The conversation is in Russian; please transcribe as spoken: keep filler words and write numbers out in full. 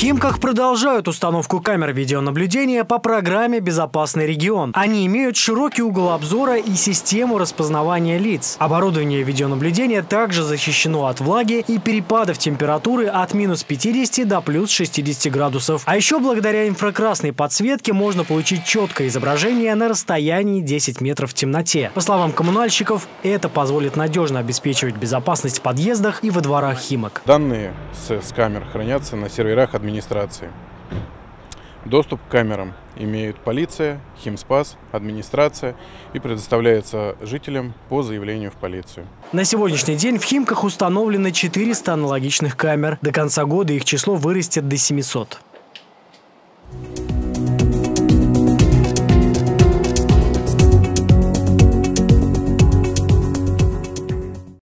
Химках продолжают установку камер видеонаблюдения по программе «Безопасный регион». Они имеют широкий угол обзора и систему распознавания лиц. Оборудование видеонаблюдения также защищено от влаги и перепадов температуры от минус пятидесяти до плюс шестидесяти градусов. А еще благодаря инфракрасной подсветке можно получить четкое изображение на расстоянии десяти метров в темноте. По словам коммунальщиков, это позволит надежно обеспечивать безопасность в подъездах и во дворах Химок. Данные с, с камер хранятся на серверах администрации. Доступ к камерам имеют полиция, Химспас, администрация и предоставляется жителям по заявлению в полицию. На сегодняшний день в Химках установлено четыреста аналогичных камер. До конца года их число вырастет до семисот.